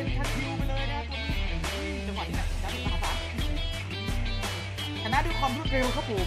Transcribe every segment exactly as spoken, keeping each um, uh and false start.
เป็นทันคิวไปเลยนะตัวนี้จังหวะนี้นะชนะด้วยความสามารถชนะด้วยความรวดเร็วครับผม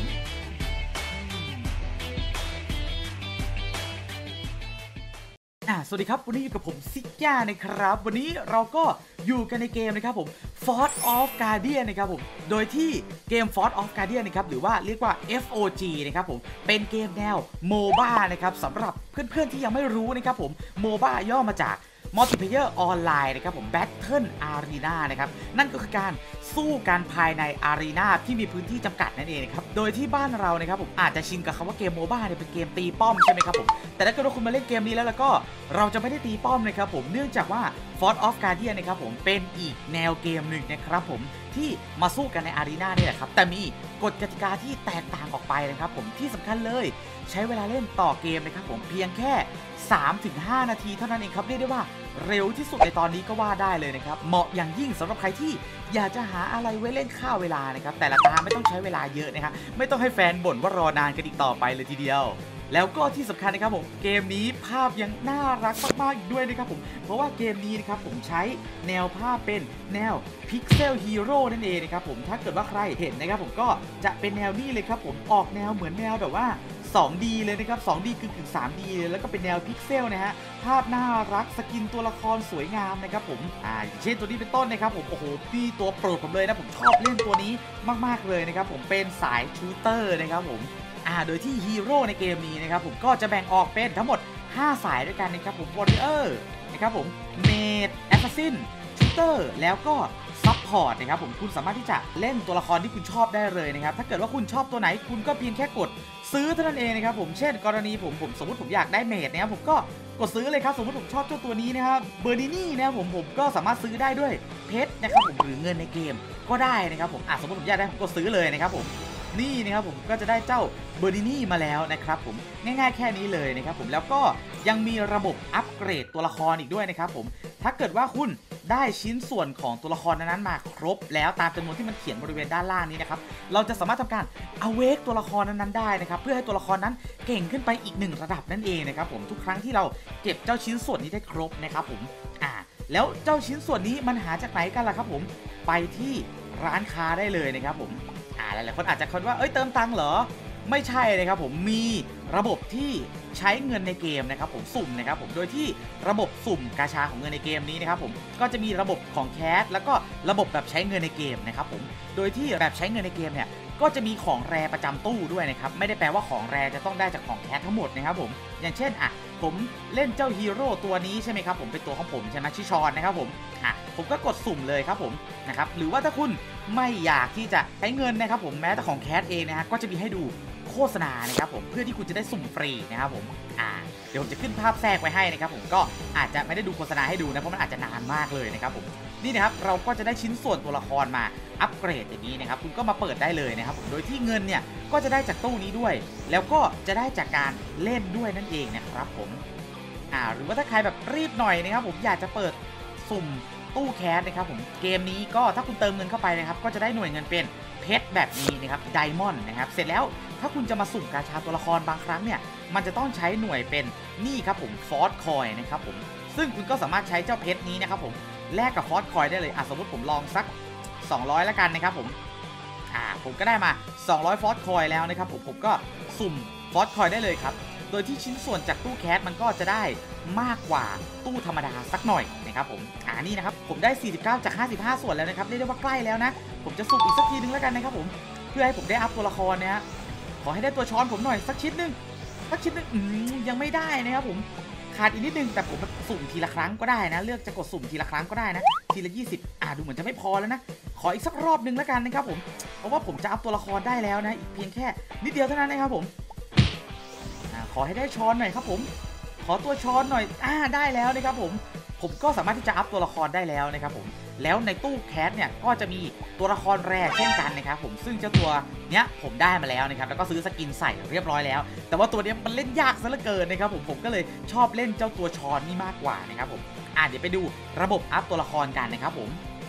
สวัสดีครับวันนี้อยู่กับผมซิก้านะครับวันนี้เราก็อยู่กันในเกมนะครับผม Force of Guardian นะครับผมโดยที่เกม Force of Guardian นะครับหรือว่าเรียกว่า เอฟ โอ จี นะครับผมเป็นเกมแนว โมบ้า นะครับสำหรับเพื่อนๆที่ยังไม่รู้นะครับผม โมบ้า ย่อมาจาก Multiplayer Online นะครับผม Battle Arena นะครับนั่นก็คือการสู้กันภายในอารีนาที่มีพื้นที่จำกัดนั่นเองนะครับโดยที่บ้านเรานะครับผมอาจจะชินกับคำว่าเกม โมบ้า เนี่ยเป็นเกมตีป้อมใช่ไหมครับผมแต่ถ้าเกิดว่าคุณมาเล่นเกมนี้แล้วแล้วก็เราจะไม่ได้ตีป้อมนะครับผมเนื่องจากว่า Force of Guardian นะครับผมเป็นอีกแนวเกมหนึ่งนะครับผมที่มาสู้กันในอารีนาเนี่ยแหละครับแต่มีกฎกติกาที่แตกต่างออกไปนะครับผมที่สำคัญเลยใช้เวลาเล่นต่อเกมนะครับผมเพียงแค่ สามถึงห้า นาทีเท่านั้นเองครับเรียกได้ว่าเร็วที่สุดในตอนนี้ก็ว่าได้เลยนะครับเหมาะอย่างยิ่งสำหรับใครที่อยากจะหาอะไรไว้เล่นข้าวเวลานะครับแต่ละตาไม่ต้องใช้เวลาเยอะนะครับไม่ต้องให้แฟนบ่นว่ารอนานกันอีกต่อไปเลยทีเดียวแล้วก็ที่สำคัญนะครับผมเกมนี้ภาพยังน่ารักมากๆอีกด้วยนะครับผมเพราะว่าเกมนี้นะครับผมใช้แนวภาพเป็นแนวพิกเซลฮีโร่นั่นเองนะครับผมถ้าเกิดว่าใครเห็นนะครับผมก็จะเป็นแนวนี้เลยครับผมออกแนวเหมือนแนวแบบว่า สองดี เลยนะครับ สองดี กึ่งกึ่ง สามดี เลยแล้วก็เป็นแนวพิกเซลนะฮะภาพน่ารักสกินตัวละครสวยงามนะครับผมอ่าเช่นตัวนี้เป็นต้นนะครับผมโอ้โหพี่ตัวโปรดผมเลยนะผมชอบเล่นตัวนี้มากๆเลยนะครับผมเป็นสายชูเตอร์นะครับผมอ่าโดยที่ฮีโร่ในเกมนี้นะครับผมก็จะแบ่งออกเป็นทั้งหมดห้าสายด้วยกันนะครับผมวอริเออร์นะครับผมเมดแอสซัสซินชูเตอร์แล้วก็ซัพพอร์ตนะครับผมคุณสามารถที่จะเล่นตัวละครที่คุณชอบได้เลยนะครับถ้าเกิดว่าคุณชอบตัวไหนคุณก็เพียงแค่กดซื้อเท่านั้นเองนะครับผมเช่นกรณีผมผมสมมติผมอยากได้เมดนะครับผมก็กดซื้อเลยครับสมมติผมชอบเจ้าตัวนี้นะครับเบอร์ดินี่นะครับผมผมก็สามารถซื้อได้ด้วยเพชรนะครับผมหรือเงินในเกมก็ได้นะครับผมอ่ะสมมติผมอยากได้ผมกดซื้อเลยนะครับผมนี่นะครับผมก็จะได้เจ้าเบอร์ดินี่มาแล้วนะครับผมง่ายๆแค่นี้เลยนะครับผมแล้วก็ยังมีระบบอัปเกรดตัวละครอีกด้วยนะครับผมถ้าเกิดว่าคุณได้ชิ้นส่วนของตัวละครนั้นมาครบแล้วตามจำนวนที่มันเขียนบริเวณด้านล่างนี้นะครับเราจะสามารถทำการเอาเวกตัวละครนั้นๆได้นะครับเพื่อให้ตัวละครนั้นเก่งขึ้นไปอีกหนึ่งระดับนั่นเองนะครับผมทุกครั้งที่เราเก็บเจ้าชิ้นส่วนนี้ได้ครบนะครับผมอ่าแล้วเจ้าชิ้นส่วนนี้มันหาจากไหนกันล่ะครับผมไปที่ร้านค้าได้เลยนะครับผมอ่าหลายๆคนอาจจะคิดว่าเอ้ยเติมตังค์เหรอไม่ใช่นะครับผมมีระบบที่ใช้เงินในเกมนะครับผมสุ่มนะครับผมโดยที่ระบบสุ่มกาชาของเงินในเกมนี้นะครับผมก็จะมีระบบของแคสแล้วก็ระบบแบบใช้เงินในเกมนะครับผมโดยที่แบบใช้เงินในเกมเนี่ยก็จะมีของแรประจำตู้ด้วยนะครับไม่ได้แปลว่าของแรจะต้องได้จากของแคสทั้งหมดนะครับผมอย่างเช่นอ่ะผมเล่นเจ้าฮีโร่ตัวนี้ใช่ไหมครับผมเป็นตัวของผมใช่ไหมชิชอนนะครับผมอ่ะผมก็กดสุ่มเลยครับผมนะครับหรือว่าถ้าคุณไม่อยากที่จะใช้เงินนะครับผมแม้แต่ของแคสเองนะฮะก็จะมีให้ดูโฆษณานะครับผมเพื่อที่คุณจะได้สุ่มฟรีนะครับผมอ่าเดี๋ยวผมจะขึ้นภาพแทรกไว้ให้นะครับผมก็อาจจะไม่ได้ดูโฆษณาให้ดูนะเพราะมันอาจจะนานมากเลยนะครับผมนี่นะครับเราก็จะได้ชิ้นส่วนตัวละครมาอัปเกรดอย่างนี้นะครับคุณก็มาเปิดได้เลยนะครับผมโดยที่เงินเนี่ยก็จะได้จากตู้นี้ด้วยแล้วก็จะได้จากการเล่นด้วยนั่นเองนะครับผมอ่าหรือว่าถ้าใครแบบรีบหน่อยนะครับผมอยากจะเปิดสุ่มตู้แคสนะครับผมเกมนี้ก็ถ้าคุณเติมเงินเข้าไปนะครับก็จะได้หน่วยเงินเป็นเพชรแบบนี้นะครับไดมอนด์นะครับเสร็จแล้วถ้าคุณจะมาสุ่มกาชาตัวละครบางครั้งเนี่ยมันจะต้องใช้หน่วยเป็นนี่ครับผมฟอร์สคอยนะครับผมซึ่งคุณก็สามารถใช้เจ้าเพชรนี้นะครับผมแลกกับฟอร์สคอยได้เลยอ่ะสมมติผมลองสักสองร้อยแล้วกันนะครับผมอ่าผมก็ได้มาสองร้อยฟอร์สคอยแล้วนะครับผมผมก็สุ่มฟอร์สคอยได้เลยครับโดยที่ชิ้นส่วนจากตู้แคสมันก็จะได้มากกว่าตู้ธรรมดาสักหน่อยนะครับผมอ่านี่นะครับผมได้สี่สิบเก้าจากห้าสิบห้าส่วนแล้วนะครับเรียกได้ว่าใกล้แล้วนะผมจะสุ่มอีกสักทีนึงแล้วกันนะครับผมเพื่อให้ผมได้อัพตัวละครนะฮะขอให้ได้ตัวช้อนผมหน่อยสักชิ้นนึงสักชิ้นนึงอืมยังไม่ได้นะครับผมขาดอีกนิดนึงแต่ผมสุ่มทีละครั้งก็ได้นะเลือกจะกดสุ่มทีละครั้งก็ได้นะทีละยี่สิบอ่าดูเหมือนจะไม่พอแล้วนะขออีกสักรอบนึงแล้วกันนะครับผมเพราะว่าผมจะอัพตัวละครได้แล้วนะอีกเพียงแค่นิดเดียวเท่านั้นนะครับผมขอให้ได้ช้อนหน่อยครับผมขอตัวช้อนหน่อยอ่าได้แล้วนะครับผมผมก็สามารถที่จะอัพตัวละครได้แล้วนะครับผมแล้วในตู้แคสเนี่ยก็จะมีตัวละครแรกเช่นกันนะครับผมซึ่งเจ้าตัวเนี้ยผมได้มาแล้วนะครับแล้วก็ซื้อสกินใส่เรียบร้อยแล้วแต่ว่าตัวนี้มันเล่นยากซะเหลือเกินนะครับผมผมก็เลยชอบเล่นเจ้าตัวช้อนนี่มากกว่านะครับผมอ่าเดี๋ยวไปดูระบบอัพตัวละครกันนะครับผม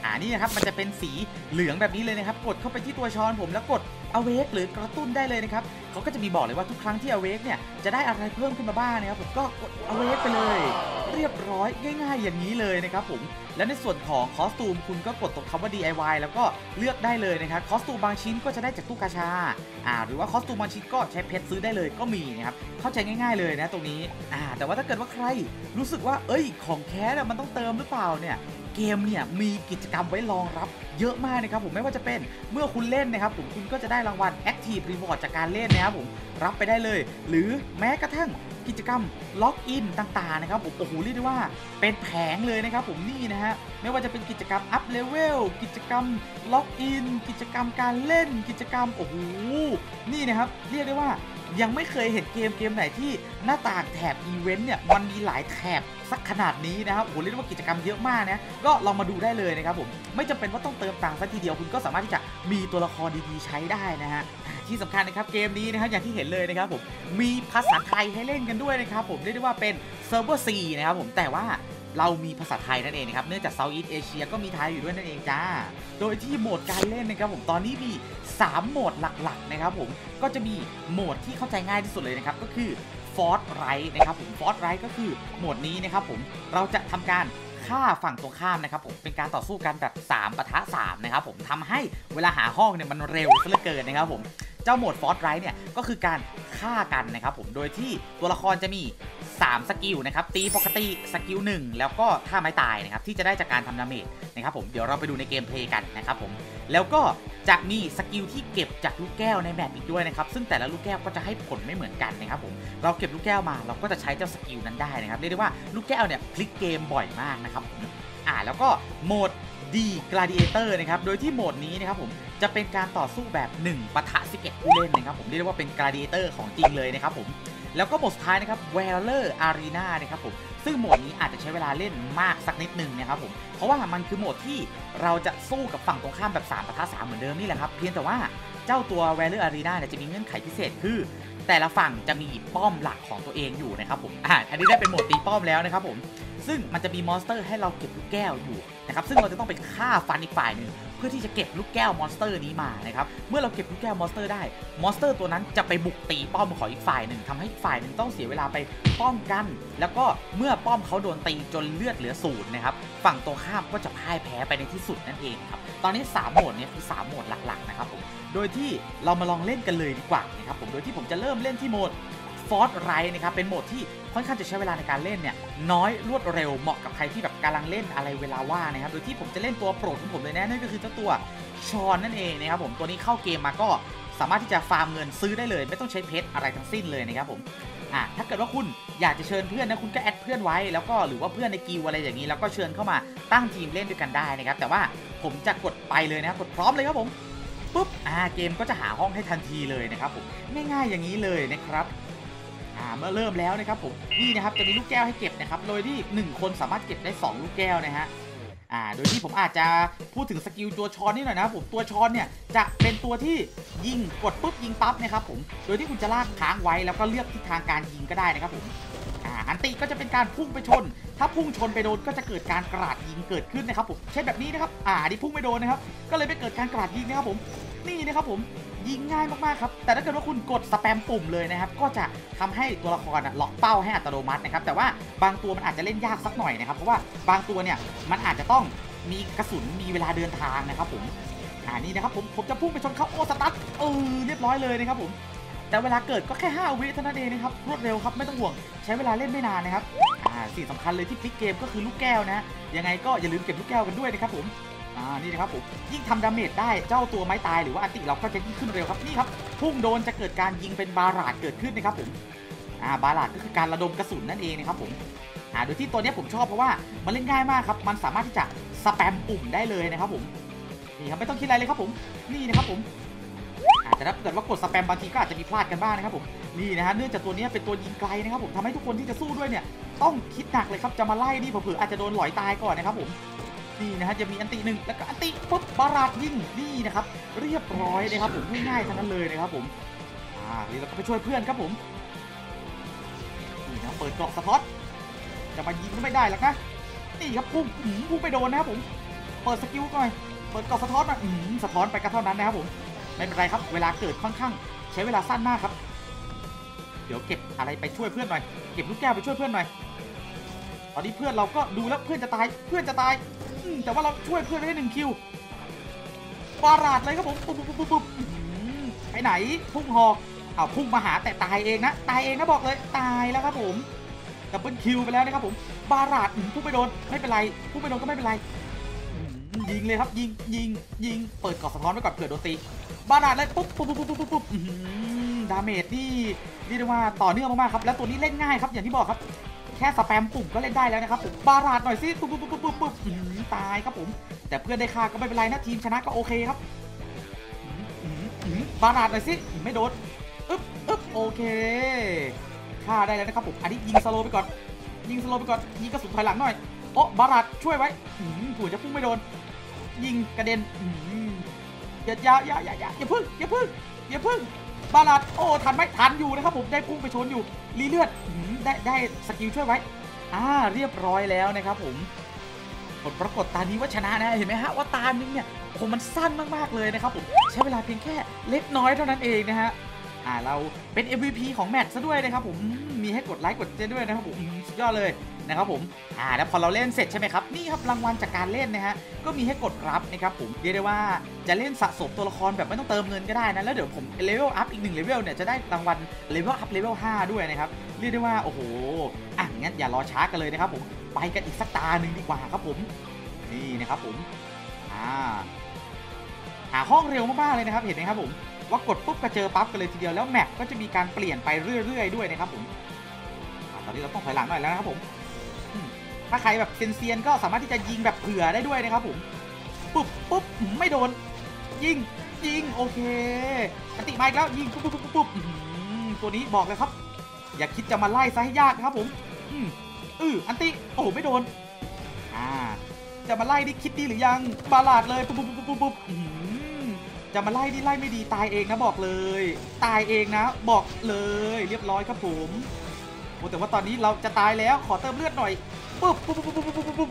อ่านี่นะครับมันจะเป็นสีเหลืองแบบนี้เลยนะครับกดเข้าไปที่ตัวช้อนผมแล้วกด awake หรือกระตุ้นได้เลยนะครับเขาก็จะมีบอกเลยว่าทุกครั้งที่ awake เนี่ยจะได้อะไรเพิ่มขึ้นมาบ้างนะครับผมก็กด awake ไปเลยเรียบร้อยง่ายๆอย่างนี้เลยนะครับผมและในส่วนของคอสตูมคุณก็กดตรงคำว่า ดี ไอ วาย แล้วก็เลือกได้เลยนะครับคอสตูมบางชิ้นก็จะได้จากตู้กาชาอ่าหรือว่าคอสตูมบางชิ้นก็ใช้เพชรซื้อได้เลยก็มีนะครับเข้าใจง่ายๆเลยนะตรงนี้อ่าแต่ว่าถ้าเกิดว่าใครรู้สึกว่าเอ้ยของแคสมันต้องเติมหรือเปล่าเนี่ยเกมเนี่ยมีกิจกรรมไว้รองรับเยอะมากนะครับผมไม่ว่าจะเป็นเมื่อคุณเล่นนะครับผมคุณก็จะได้รางวัล Active Reward จากการเล่นนะครับผมรับไปได้เลยหรือแม้กระทั่งกิจกรรมล็อกอินต่างๆนะครับผมโอ้โหเรียกได้ว่าเป็นแผงเลยนะครับผมนี่นะฮะไม่ว่าจะเป็นกิจกรรมอัพเลเวลกิจกรรมล็อกอินกิจกรรมการเล่นกิจกรรมโอ้โหนี่นะครับเรียกได้ว่ายังไม่เคยเห็นเกมเกมไหนที่หน้าต่างแถบอีเวนต์เนี่ยมันมีหลายแถบสักขนาดนี้นะครับโอ้โหเรียกได้ว่ากิจกรรมเยอะมากนะก็ลองมาดูได้เลยนะครับผมไม่จำเป็นว่าต้องเติมตังค์ซะทีเดียวคุณก็สามารถที่จะมีตัวละครดีๆใช้ได้นะฮะที่สำคัญนะครับเกมนี้นะครับอย่างที่เห็นเลยนะครับผมมีภาษาไทยให้เล่นกันด้วยนะครับผมเรียกได้ว่าเป็นเซิร์ฟเวอร์ C นะครับผมแต่ว่าเรามีภาษาไทยนั่นเองนะครับเนื่องจาก Southeast Asia ก็มีไทยอยู่ด้วยนั่นเองจ้าโดยที่โหมดการเล่นนะครับผมตอนนี้มีสามโหมดหลักๆนะครับผมก็จะมีโหมดที่เข้าใจง่ายที่สุดเลยนะครับก็คือ Force Right นะครับผม Force Right ก็คือโหมดนี้นะครับผมเราจะทำการฆ่าฝั่งตรงข้ามนะครับผมเป็นการต่อสู้กันแบบสามปะทะสามนะครับผมทำให้เวลาหาห้องเนี่ยมันเร็วซะเหลือเกินนะครับผมเจ้าโหมด Force Right เนี่ยก็คือการฆ่ากันนะครับผมโดยที่ตัวละครจะมีสามสกิลนะครับตีปกติสกิลหนึ่งแล้วก็ท่าไม้ตายนะครับที่จะได้จากการทำดาเมจนะครับผมเดี๋ยวเราไปดูในเกมเพลย์กันนะครับผมแล้วก็จะมีสกิลที่เก็บจากลูกแก้วในแมปอีกด้วยนะครับซึ่งแต่ละลูกแก้วก็จะให้ผลไม่เหมือนกันนะครับผมเราเก็บลูกแก้วมาเราก็จะใช้เจ้าสกิลนั้นได้นะครับเรียกได้ว่าลูกแก้วเนี่ยพลิกเกมบ่อยมากนะครับผมอ่าแล้วก็โหมดดีกลาดิเอเตอร์นะครับโดยที่โหมดนี้นะครับผมจะเป็นการต่อสู้แบบหนึ่งปะทะสิบเอ็ดผู้เล่นนะครับผมเรียกได้ว่าเป็นกลาดิเอเตอร์ของจริงเลยนะครับผมแล้วก็โหมดสุดท้ายนะครับ Valor Arena นะครับผมซึ่งโหมดนี้อาจจะใช้เวลาเล่นมากสักนิดนึงนะครับผมเพราะว่ามันคือโหมดที่เราจะสู้กับฝั่งตรงข้ามแบบสามปะทะสามเหมือนเดิมนี่แหละครับเพียงแต่ว่าเจ้าตัว Valor Arena เนี่ยจะมีเงื่อนไขพิเศษคือแต่ละฝั่งจะมีป้อมหลักของตัวเองอยู่นะครับผมอ่าอันนี้ได้เป็นโหมดตีป้อมแล้วนะครับผมซึ่งมันจะมีมอนสเตอร์ให้เราเก็บลูกแก้วอยู่นะครับซึ่งเราจะต้องไปฆ่าฟันอีกฝ่ายหนึ่งเพื่อที่จะเก็บลูกแก้วมอนสเตอร์นี้มานะครับเมื่อเราเก็บลูกแก้วมอนสเตอร์ได้มอนสเตอร์ตัวนั้นจะไปบุกตีป้อมของอีกฝ่ายหนึ่งทำให้อีกฝ่ายหนึ่งต้องเสียเวลาไปป้องกันแล้วก็เมื่อป้อมเขาโดนตีจนเลือดเหลือศูนย์นะครับฝั่งตรงข้ามก็จะพ่ายแพ้ไปในที่สุดนั่นเองครับตอนนี้สามโหมดนี้คือสามโหมดหลักๆนะครับผมโดยที่เรามาลองเล่นกันเลยดีกว่านะครับผมโดยที่ผมจะเริ่มเล่นที่โหมดForce Right นะครับเป็นโหมดที่ค่อนข้างจะใช้เวลาในการเล่นเนี่ยน้อยรวดเร็วเหมาะกับใครที่แบบกำลังเล่นอะไรเวลาว่างนะครับโดยที่ผมจะเล่นตัวโปรดของผมเลยนะนั่นก็คือเจ้าตัวชอนนั่นเองนะครับผมตัวนี้เข้าเกมมาก็สามารถที่จะฟาร์มเงินซื้อได้เลยไม่ต้องใช้เพชรอะไรทั้งสิ้นเลยนะครับผมอ่ะถ้าเกิดว่าคุณอยากจะเชิญเพื่อนนะคุณก็แอดเพื่อนไว้แล้วก็หรือว่าเพื่อนในกิลอะไรอย่างนี้แล้วก็เชิญเข้ามาตั้งทีมเล่นด้วยกันได้นะครับแต่ว่าผมจะกดไปเลยนะครับกดพร้อมเลยครับผมปุ๊บอ่าเกมก็จะหาห้องให้ทันทีเลยนะครับผมง่ายๆอย่างนี้เลยนะครับอ่าเมื่อเริ่มแล้วนะครับผมนี่นะครับจะมีลูกแก้วให้เก็บนะครับโดยที่หนึ่งคนสามารถเก็บได้สองลูกแก้วนะฮะอ่าโดยที่ผมอาจจะพูดถึงสกิลตัวช้อนนี่หน่อยนะครับผมตัวช้อนเนี่ยจะเป็นตัวที่ยิงกดปุ๊บยิงปั๊บนะครับผมโดยที่คุณจะลากค้างไว้แล้วก็เลือกทิศทางการยิงก็ได้นะครับผมอ่าอันติก็จะเป็นการพุ่งไปชนถ้าพุ่งชนไปโดนก็จะเกิดการกราดยิงเกิดขึ้นนะครับผมเช่นแบบนี้นะครับอ่าที่พุ่งไม่โดนนะครับก็เลยไปเกิดการกราดยิงนะครับผมนี่นะครับผมยิงง่ายมากๆครับแต่ถ้าเกิดว่าคุณกดสแปมปุ่มเลยนะครับก็จะทำให้ตัวละครล็อกเป้าให้อัตโนมัตินะครับแต่ว่าบางตัวมันอาจจะเล่นยากสักหน่อยนะครับเพราะว่าบางตัวเนี่ยมันอาจจะต้องมีกระสุนมีเวลาเดินทางนะครับผมอ่านี่นะครับผมผมจะพุ่งไปชนเขาโอสตั๊ดเออเรียบร้อยเลยนะครับผมแต่เวลาเกิดก็แค่ห้าวิเท่านั้นเองนะครับรวดเร็วครับไม่ต้องห่วงใช้เวลาเล่นไม่นานนะครับอ่าสิ่งสำคัญเลยที่พลิกเกมก็คือลูกแก้วนะยังไงก็อย่าลืมเก็บลูกแก้วกันด้วยนะครับผมอ่านี่นะครับผมยิ่งทำดาเมจได้เจ้าตัวไม้ตายหรือว่าอันติเราก็จะยิ่งขึ้นเร็วครับนี่ครับพุ่งโดนจะเกิดการยิงเป็นบาราดเกิดขึ้นนะครับผมอ่าบาราดก็คือการระดมกระสุนนั่นเองนะครับผมอ่าโดยที่ตัวนี้ผมชอบเพราะว่ามันเล่นง่ายมากครับมันสามารถที่จะสแปมปุ่มได้เลยนะครับผมนี่ครับไม่ต้องคิดอะไรเลยครับผมนี่นะครับผมอาจจะถ้าเกิดว่ากดสแปมบางทีก็อาจจะมีพลาดกันบ้างนะครับผมนี่นะฮะเนื่องจากตัวนี้เป็นตัวยิงไกลนะครับผมทำให้ทุกคนที่จะสู้ด้วยเนี่ยต้องคิดหนักเลยครับจะมาไล่นี่เผื่ออาจจะโดนหลอยตายก่อนนะครับผมนี่นะฮะจะมีอันติหนึ่งแล้วก็อันติปุ๊บบาราดยิงนี่นะครับเรียบร้อยนะครับผมง่ายๆทั้งนั้นเลยนะครับผมอ่านี่เราก็ไปช่วยเพื่อนครับผมนี่นะเปิดเกราะสปอตจะมายิงก็ไม่ได้หรอกนะนี่ครับพุ่งพุ่งไปโดนนะครับผมเปิดสกิลหน่อยเปิดกอสะท้อนมาอืมสะท้อนไปก็เท่านั้นนะครับผมไม่เป็นไรครับเวลาเกิดค่อนข้างใช้เวลาสั้นมากครับเดี๋ยวเก็บอะไรไปช่วยเพื่อนหน่อยเก็บลูกแก้วไปช่วยเพื่อนหน่อยตอนนี้เพื่อนเราก็ดูแล้วเพื่อนจะตายเพื่อนจะตายแต่ว่าเราช่วยเพื่อนได้หนึ่งคิวปาราดเลยครับผมปุ๊บปุ๊บปุ๊บปุ๊บไปไหนพุ่งหอกเอาพุ่งมาหาแต่ตายเองนะตายเองนะบอกเลยตายแล้วครับผมดับเบิลคิวไปแล้วนะครับผมบาราดพุ่งไปโดนไม่เป็นไรพุ่งไปโดนก็ไม่เป็นไรยิงเลยครับยิงยิงยิงเปิดกอดสะท้อนไว้ก่อนเผื่อโดนตีบาราดเลยปุ๊บปุ๊บปุ๊บปุ๊บปุ๊บปุ๊บดาเมจนี่เรียกได้ว่าต่อเนื่องมากๆครับแล้วตัวนี้เล่นง่ายครับอย่างที่บอกครับแค่สแปมปุ่มก็เล่นได้แล้วนะครับผมบาราดหน่อยสิปุ๊บปุ๊บปุ๊บปุ๊บปุ๊บตายครับผมแต่เพื่อนได้ค่าก็ไม่เป็นไรนะทีมชนะก็โอเคครับบาราดหน่อยสิไม่โดนอึ๊บอึ๊บโอเคฆ่าได้แล้วนะครับผมอันนี้ยิงสโลไปก่อนยิงสโลไปก่อนยิงกระสุนถอยหลังหน่อยโอ้บาราดช่วยไว้ผัวจะพุ่งไม่โดนยิงกระเด็นอย่าอย่าอย่าอย่าอย่าอย่าพึ่งอย่าพึ่งอย่าพึ่งบาราดโอ้ทันไหมทันอยู่นะครับผมได้พุ่งไปชนอยู่รีเลือดได้ได้สกิลช่วยไว้อ่าเรียบร้อยแล้วนะครับผมผลปรากฏตานี้ว่าชนะนะเห็นไหมฮะว่าตานึงเนี่ยโอ้มันสั้นมากๆเลยนะครับผมใช้เวลาเพียงแค่เล็กน้อยเท่านั้นเองนะฮะอ่าเราเป็น เอ็ม วี พี ของแมตช์ซะด้วยนะครับผมมีให้กดไลค์กดแชร์ด้วยนะครับผมสุดยอดเลยนะครับผมอ่าแล้วพอเราเล่นเสร็จใช่ไหมครับนี่ครับรางวัลจากการเล่นนะฮะก็มีให้กดรับนะครับผมเรียกได้ว่าจะเล่นสะสมตัวละครแบบไม่ต้องเติมเงินก็ได้นะแล้วเดี๋ยวผมเลเวลอัพอีกหนึ่งเลเวลเนี่ยจะได้รางวัลเลเวลอัพเลเวลห้าด้วยนะครับเรียกได้ว่าโอ้โหอ่ะงั้นอย่ารอช้ากันเลยนะครับผมไปกันอีกสักตาหนึ่งดีกว่าครับผมนี่นะครับผมอ่าหาห้องเร็วมากๆเลยนะครับเห็นไหมครับผมว่ากดปุ๊บก็เจอปั๊บกันเลยทีเดียวแล้วแมปก็จะมีการเปลี่ยนไปเรื่อยๆด้วยนะครับผมตอนนี้เราต้องถอยหลังหน่อยแล้วนะครับผมถ้าใครแบบเซียนๆก็สามารถที่จะยิงแบบเผื่อได้ด้วยนะครับผมปุ๊บปุ๊บไม่โดนยิงยิงโอเคอันติมาอีกแล้วยิงปุ๊บปุ๊บปุ๊บปุ๊บตัวนี้บอกเลยครับอย่าคิดจะมาไล่ซะให้ยากนะครับผมอืมอืออันติโอ้ไม่โดนอ่าจะมาไล่ดิคิดดีหรือยังบาลาดเลยปุ๊บปุ๊บปุ๊บปุ๊บปุ๊บจะมาไล่ดิไล่ไม่ดีตายเองนะบอกเลยตายเองนะบอกเลยเรียบร้อยครับผมโอ้แต่ว่าตอนนี้เราจะตายแล้วขอเติมเลือดหน่อยปุ๊บปุ๊บปุ๊บปุ๊บปุ๊บปุ๊บปุ๊บ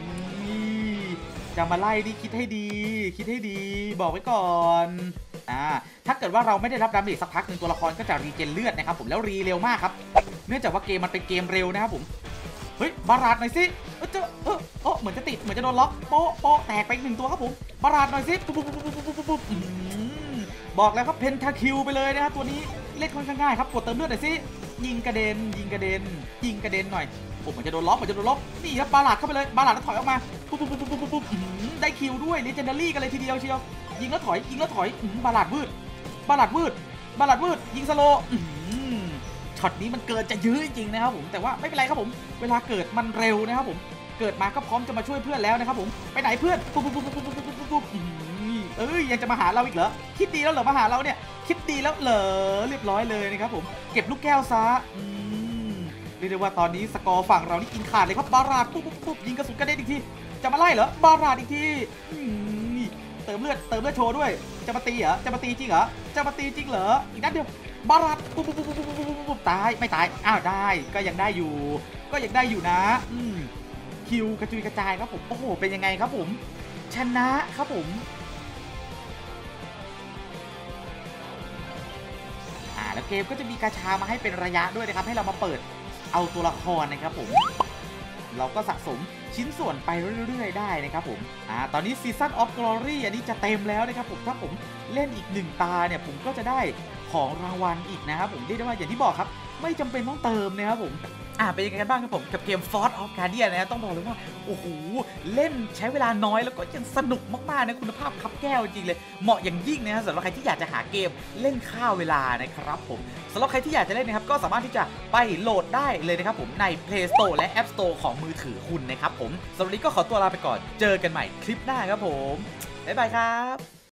จะมาไล่ดิคิดให้ดีคิดให้ดีบอกไว้ก่อนอ่าถ้าเกิดว่าเราไม่ได้รับดาเมจสักพักหนึ่งตัวละครก็จะรีเจนเลือดนะครับผมแล้วรีเร็วมากครับเนื่องจากว่าเกมมันเป็นเกมเร็วนะครับผมเฮ้ยบาราดหน่อยสิเออเจอเออเออเหมือนจะติดเหมือนจะโดนล็อกโป๊ะโป๊ะแตกไปอีกหนึ่งตัวครับผมบาราดหน่อยสิปุ๊บปุ๊บปุ๊บปุ๊บปุ๊บปุ๊บบอกแล้วครับเพนทาคิวไปเลยนะครับตัวนี้เล่นค่อนข้างง่ายครับกดเติมเลือดหน่อยสิยิงกระเด็นยิงกระเด็นยิงกระเด็นหน่อยผมเหมือนจะโดนล็อกเหมือนจะโดนล็อกนี่ครับบาราดเข้าไปเลยบาราดแล้วถอยออกมาปุ๊บปุ๊บปุ๊บปุ๊บปุ๊บได้คิวด้วยเลเจนดารี่กันเลยทีเดียวเชียวยิงแล้วถอยยิงแล้วถอยบาราดวืดบาราดวืดบาราดวืดยิงสโลช็อตนี้มันเกินจะยื้อจริงๆนะครับผมแต่ว่าไม่เป็นไรครับผมเวลาเกิดมันเร็วนะครับผมเกิดมาก็พร้อมจะมาช่วยเพื่อนแล้วนะครับผมไปไหนเพื่อนปุ๊บปุ๊บปุ๊บปุ๊บปุ๊บปุ๊บปุ๊บเอ้ยยังจะมาหาเราอีกเหรอคิดดีแล้วเหรอมาหาเราเนี่ยคิดดีแล้วเหรอเรียบร้อยเลยนะครับผมเก็บลูกแก้วซะเรียกได้ว่าตอนนี้สกอร์ฝั่งเรานี่กินขาดเลยครับบาราดปุ๊บปุ๊บปุ๊บยิงกระสุนกระเด็นอีกทีจะมาไล่เหรอบาราดอีกทีเติมเลือดเติมเลือดโชว์ด้วยจะมาตีเหรอจะมาตีจริงเหรอจะมาตีจริงเหรออีกนัดเดียวบาราดปุ๊บปุ๊บปุ๊บปุ๊บปุ๊บตายไม่ตายอ้าวได้ก็ยังได้อยู่ก็ยังได้อยู่นะอืมคิวกระจุยกระจายครับผมโอ้โหเป็นยังไงครับผมชนะครับผมอ่าแล้วเกมก็จะมีกาชามาให้เป็นระยะด้วยนะครับให้เรามาเปิดเอาตัวละครนะครับผมเราก็สะสมชิ้นส่วนไปเรื่อยๆได้นะครับผมอ่าตอนนี้ Season of Glory อันนี้จะเต็มแล้วนะครับผมถ้าผมเล่นอีกหนึ่งตาเนี่ยผมก็จะได้ของรางวัลอีกนะครับผมเรียกได้ว่าอย่างที่บอกครับไม่จำเป็นต้องเติมนะครับผมอ่าเป็นยังไงกันบ้างครับผมกับเกม Force of Guardian นะต้องบอกเลยว่าโอ้โหเล่นใช้เวลาน้อยแล้วก็ยังสนุกมากๆนะคุณภาพคับแก้วจริงเลยเหมาะอย่างยิ่งนะสำหรับใครที่อยากจะหาเกมเล่นฆ่าเวลานะครับผมสำหรับใครที่อยากจะเล่นนะครับก็สามารถที่จะไปโหลดได้เลยนะครับผมใน Play Store และ App Store ของมือถือคุณนะครับผมสำหรับวันนี้ก็ขอตัวลาไปก่อนเจอกันใหม่คลิปหน้าครับผมบ๊ายบายครับ